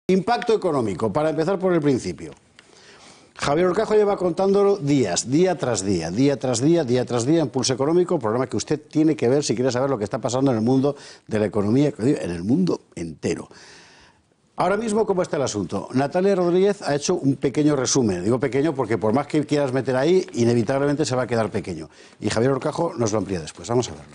Impacto económico, para empezar por el principio. Javier Horcajo lleva contándolo días, día tras día, día tras día, día tras día, en Pulso Económico, programa que usted tiene que ver si quiere saber lo que está pasando en el mundo de la economía, en el mundo entero. Ahora mismo, ¿cómo está el asunto? Natalia Rodríguez ha hecho un pequeño resumen. Digo pequeño porque por más que quieras meter ahí, inevitablemente se va a quedar pequeño. Y Javier Horcajo nos lo amplía después. Vamos a verlo.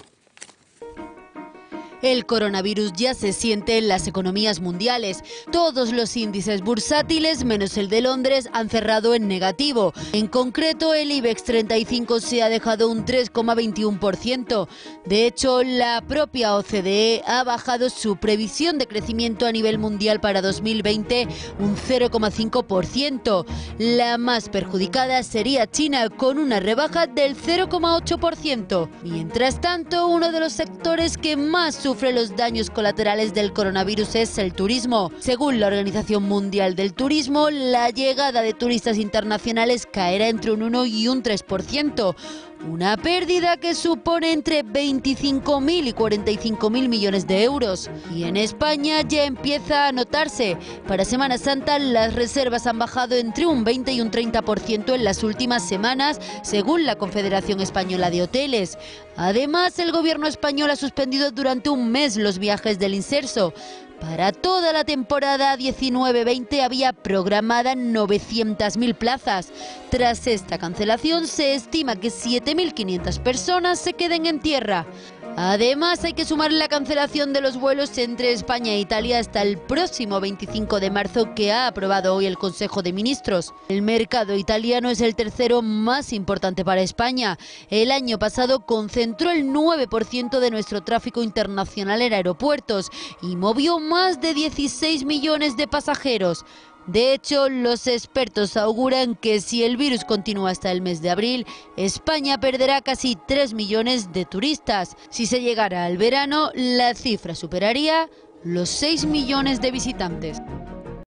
El coronavirus ya se siente en las economías mundiales. Todos los índices bursátiles, menos el de Londres, han cerrado en negativo. En concreto, el IBEX 35 se ha dejado un 3,21%. De hecho, la propia OCDE ha bajado su previsión de crecimiento a nivel mundial para 2020 un 0,5%. La más perjudicada sería China, con una rebaja del 0,8%. Mientras tanto, uno de los sectores que más sufre los daños colaterales del coronavirus es el turismo. Según la Organización Mundial del Turismo, la llegada de turistas internacionales caerá entre un 1 y un 3%. Una pérdida que supone entre 25.000 y 45.000 millones de euros. Y en España ya empieza a notarse. Para Semana Santa las reservas han bajado entre un 20 y un 30% en las últimas semanas, según la Confederación Española de Hoteles. Además, el gobierno español ha suspendido durante un mes los viajes del Inserso. Para toda la temporada 19-20 había programada 900.000 plazas. Tras esta cancelación se estima que 7.500 personas se queden en tierra. Además, hay que sumar la cancelación de los vuelos entre España e Italia hasta el próximo 25 de marzo que ha aprobado hoy el Consejo de Ministros. El mercado italiano es el tercero más importante para España. El año pasado concentró el 9% de nuestro tráfico internacional en aeropuertos y movió más de 16 millones de pasajeros. De hecho, los expertos auguran que si el virus continúa hasta el mes de abril, España perderá casi 3 millones de turistas. Si se llegara al verano, la cifra superaría los 6 millones de visitantes.